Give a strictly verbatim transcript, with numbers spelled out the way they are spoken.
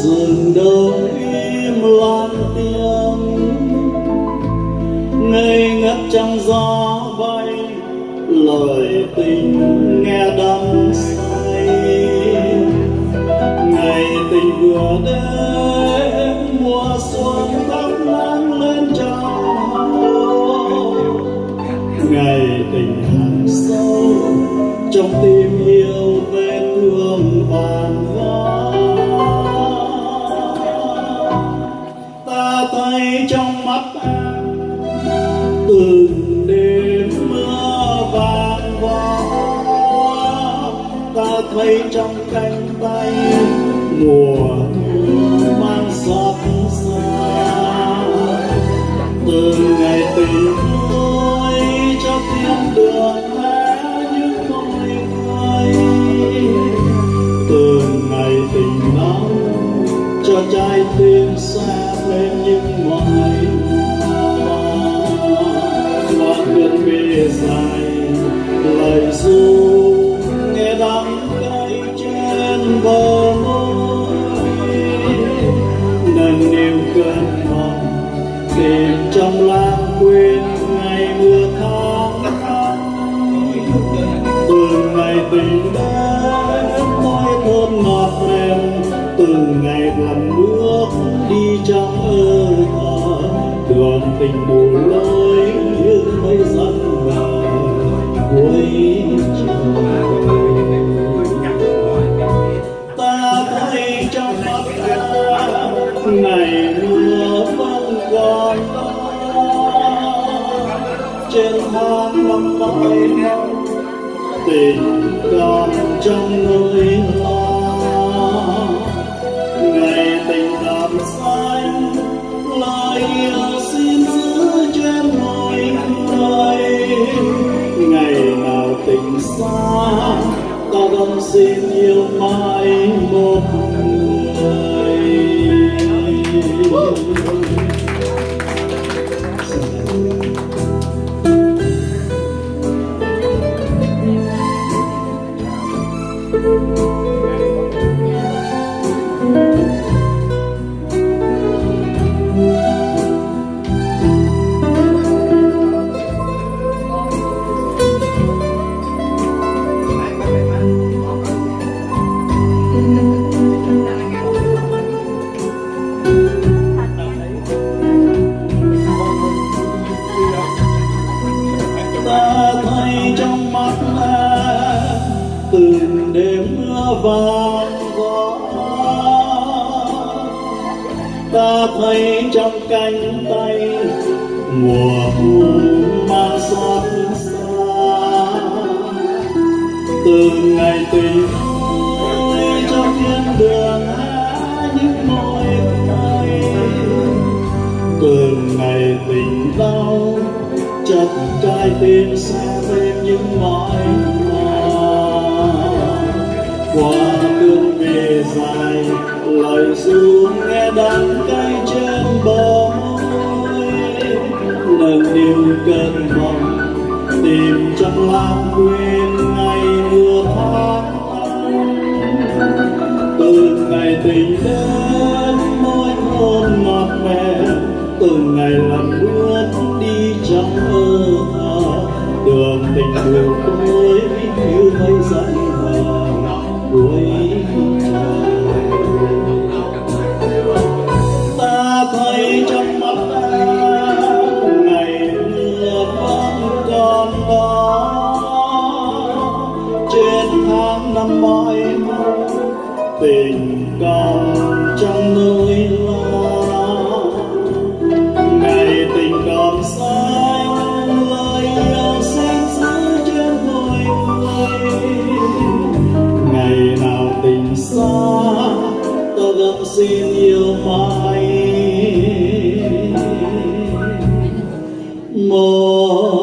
rừng đông im lặng tiếng ngây ngất trong gió bay, lời tình nghe đắm say. Ngày tình vừa đến, mùa xuân thắp nắng lên trong hồ. Ngày tình hằn sâu trong tim yêu vết thương vàng vỡ. Ta thấy trong mắt em từng đêm mưa vàng vỡ. Ta thấy trong cánh tay mùa thu mang xót xa. Từng ngày tình tôi cho thiên đường vẽ những môi cười. Từng ngày tình nắng cho trái tim sẽ thêm những mỏi hoa. Qua cơn mê dài lời ru nghe đắng cay trên bờ môi. Nâng niu cơn mộng tìm trong lãng quên ngày mưa tháng năm. Từng ngày tình đến môi thơm ngọt mềm. Từng ngày lần bước đi trong ơ thơ. Đường tình mù lối như mây dẫn vào cuối trời. Ta thấy trong mắt em ngày mưa vẫn còn đó. Trên tháng năm mãi mong tình còn trong nơi lo. Ngày tình đắm xanh lời yêu xin giữ trên môi người. Ngày nào tình xa ta vẫn xin yêu mãi một người. Ta thấy trong mắt em từng đêm mưa vàng vỡ. Ta thấy trong cánh tay mùa thu mang xót xa. Từng ngày tình tôi cho thiên đường hé những môi cười. Từng ngày tình đau chặt trái tim sẽ thêm những mỏi hoa. Qua cơn mê dài lời ru nghe đắng cay trên bờ môi. Lần niu cơn mộng tìm trong lãng quên ngày mưa tháng năm. Từng ngày tình đến môi thơm ngọt mềm. Từng ngày lần bước đi trong ơ thơ. Đường tình buồn tối như mây dẫn vào cuối trời. Ta thấy trong mắt em ngày mưa vẫn còn đó. Trên tháng năm mỏi mong tình còn trong nỗi lo. Ngày tình còn xanh lời yêu xin giữ trên môi người. Ngày nào tình xa ta vẫn xin yêu mãi một